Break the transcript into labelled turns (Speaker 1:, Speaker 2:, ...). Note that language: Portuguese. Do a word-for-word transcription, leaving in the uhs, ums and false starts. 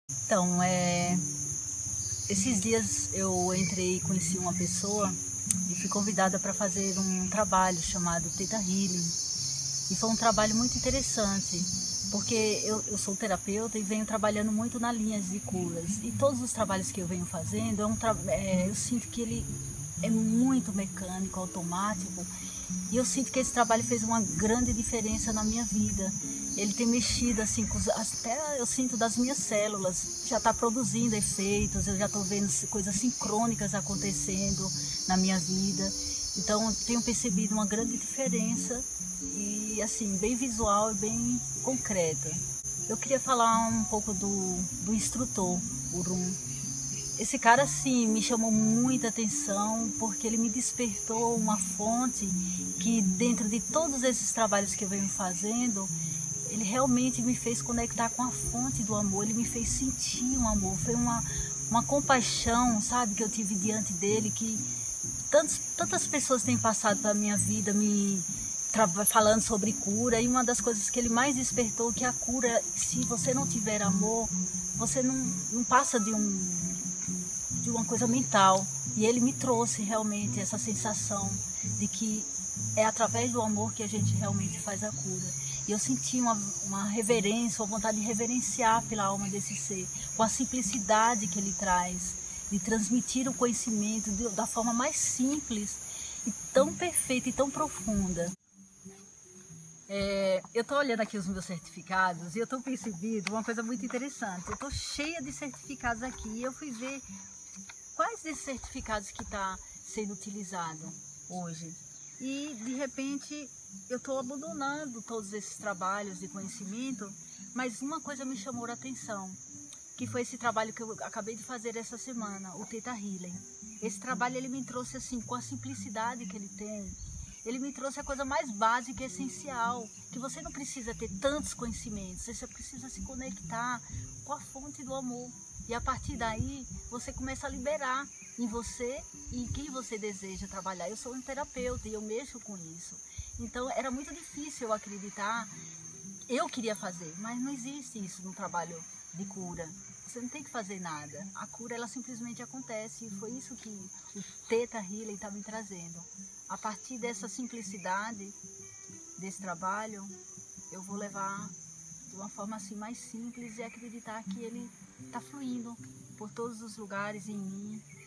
Speaker 1: Então, é, esses dias eu entrei e conheci uma pessoa e fui convidada para fazer um trabalho chamado Theta Healing. E foi um trabalho muito interessante, porque eu, eu sou terapeuta e venho trabalhando muito na linha de curas. E todos os trabalhos que eu venho fazendo, é um tra é, eu sinto que ele é muito mecânico, automático. E eu sinto que esse trabalho fez uma grande diferença na minha vida. Ele tem mexido assim, com os, até eu sinto das minhas células, já está produzindo efeitos, eu já estou vendo coisas sincrônicas acontecendo na minha vida. Então tenho percebido uma grande diferença e assim, bem visual e bem concreta. Eu queria falar um pouco do, do instrutor, o Rum. Esse cara, assim, me chamou muita atenção porque ele me despertou uma fonte que, dentro de todos esses trabalhos que eu venho fazendo, ele realmente me fez conectar com a fonte do amor, ele me fez sentir um amor. Foi uma, uma compaixão, sabe, que eu tive diante dele, que tantos, tantas pessoas têm passado pela minha vida me falando sobre cura, e uma das coisas que ele mais despertou, que a cura, se você não tiver amor, você não, não passa de um... de uma coisa mental, e ele me trouxe realmente essa sensação de que é através do amor que a gente realmente faz a cura. E eu senti uma, uma reverência, uma vontade de reverenciar pela alma desse ser, com a simplicidade que ele traz, de transmitir o conhecimento de, da forma mais simples e tão perfeita e tão profunda. É, eu estou olhando aqui os meus certificados e eu estou percebendo uma coisa muito interessante. Eu estou cheia de certificados aqui e eu fui ver quais desses certificados que está sendo utilizado hoje. E de repente eu estou abandonando todos esses trabalhos de conhecimento, mas uma coisa me chamou a atenção, que foi esse trabalho que eu acabei de fazer essa semana, o Theta Healing. Esse trabalho ele me trouxe assim, com a simplicidade que ele tem, ele me trouxe a coisa mais básica e essencial, que você não precisa ter tantos conhecimentos, você precisa se conectar com a fonte do amor. E a partir daí, você começa a liberar em você e em quem você deseja trabalhar. Eu sou um terapeuta e eu mexo com isso. Então, era muito difícil eu acreditar. Eu queria fazer, mas não existe isso no trabalho de cura. Você não tem que fazer nada. A cura, ela simplesmente acontece. E foi isso que o Theta Healing está me trazendo. A partir dessa simplicidade, desse trabalho, eu vou levar de uma forma assim mais simples e acreditar que ele está fluindo por todos os lugares em mim,